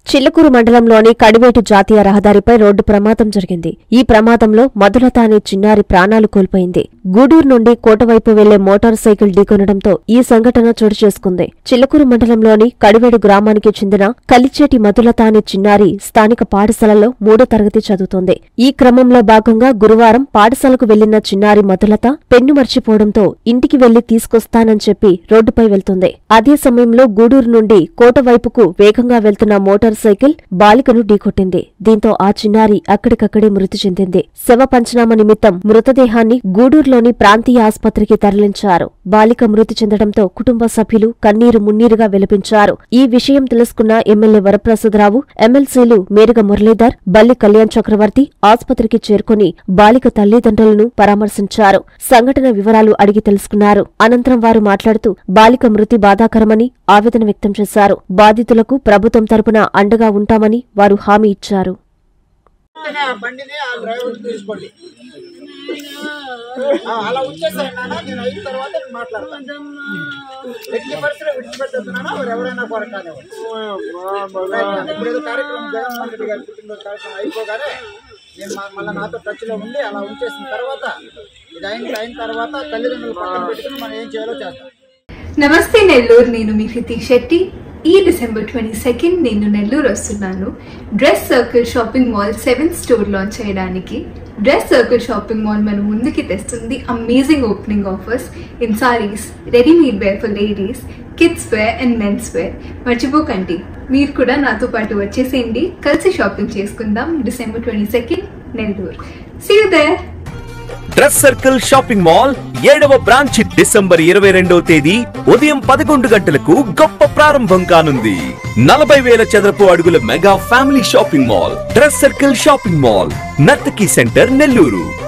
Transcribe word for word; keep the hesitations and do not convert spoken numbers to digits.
చిల్లకూరు మండలంలోని కడివేటు జాతీయ రహదారిపై రోడ్డు ప్రమాదం జరిగింది. ఈ ప్రమాదంలో మధులత అనే చిన్నారి ప్రాణాలు కోల్పోయింది. గూడూరు నుండి కోటవైపు వెళ్లే మోటార్ సైకిల్ ఢీకొనడంతో ఈ సంఘటన చోటు చేసుకుంది. చిల్లకూరు మండలంలోని కడివేడు గ్రామానికి చెందిన కలిచేటి మధులత అనే చిన్నారి స్థానిక పాఠశాలలో మూడో తరగతి చదువుతోంది. ఈ క్రమంలో భాగంగా గురువారం పాఠశాలకు వెళ్లిన చిన్నారి మధులత పెన్ను మర్చిపోవడంతో ఇంటికి వెళ్లి తీసుకొస్తానని చెప్పి రోడ్డుపై వెళ్తుంది. అదే సమయంలో గూడూరు నుండి కోటవైపుకు వేగంగా వెళ్తున్న మోటార్ సైకిల్ బాలికను ఢీకొట్టింది. దీంతో ఆ చిన్నారి అక్కడికక్కడే మృతి చెందింది. శవ పంచనామా నిమిత్తం మృతదేహాన్ని గూడూరులోని ప్రాంతీయ ఆసుపత్రికి తరలించారు. బాలిక మృతి చెందడంతో కుటుంబ సభ్యులు కన్నీరు మున్నీరుగా విలపించారు. ఈ విషయం తెలుసుకున్న ఎమ్మెల్యే వరప్రసాదరావు, ఎమ్మెల్సీలు మేరుగ మురళీధర్, బల్లి కళ్యాణ్ చక్రవర్తి ఆసుపత్రికి చేరుకుని బాలిక తల్లిదండ్రులను పరామర్శించారు. సంఘటన వివరాలు అడిగి తెలుసుకున్నారు. అనంతరం వారు మాట్లాడుతూ బాలిక మృతి బాధాకరమని ఆవేదన వ్యక్తం చేశారు. బాధితులకు ప్రభుత్వం తరపున అండగా ఉంటామని వారు హామీ ఇచ్చారు. అలా వచ్చేసాయి నాన్న, నేను అయిన తర్వాత నేను మాట్లాడతాను. ఎట్టి పరిస్థితుల్లో విడిచిపెట్టేస్తున్నాను, ఎవరు ఎవరైనా కొరకాలి. ఇప్పుడు ఏదో కార్యక్రమం జగన్మోహన్ రెడ్డి గారి పుట్టినరోజు కార్యక్రమం అయిపోగానే నేను మళ్ళీ నాతో టచ్లో ఉండి అలా ఉంచేసిన తర్వాత ఇది అయిన అయిన తర్వాత తల్లిదండ్రులు పక్కన పెట్టుకుని మనం ఏం చేయాలో చేస్తాం. నమస్తే నెల్లూరు, నేను మీ హృతిక్ శెట్టి. ఈ డిసెంబర్ ట్వంటీ సెకండ్ నేను నెల్లూరు వస్తున్నాను dress circle shopping mall seventh store launch చేయడానికి. డ్రెస్ సర్కిల్ షాపింగ్ మాల్ మన ముందుకి తెస్తుంది amazing opening offers in saris, readymade wear for ladies, kids wear and men's wear. మర్చిపోకండి, మీరు కూడా నాతో పాటు వచ్చేసేయండి. కలిసి షాపింగ్ చేసుకుందాం. December twenty second Nellore. See you there. Dress circle shopping mall ఏడవ బ్రాంచ్ డిసెంబర్ ఇరవై రెండవ తేదీ ఉదయం పదకొండు గంటలకు గొప్ప ప్రారంభం కానుంది. నలభై వేల చదరపు అడుగుల mega family shopping mall dress circle shopping mall, Nartaki centre, Nellore.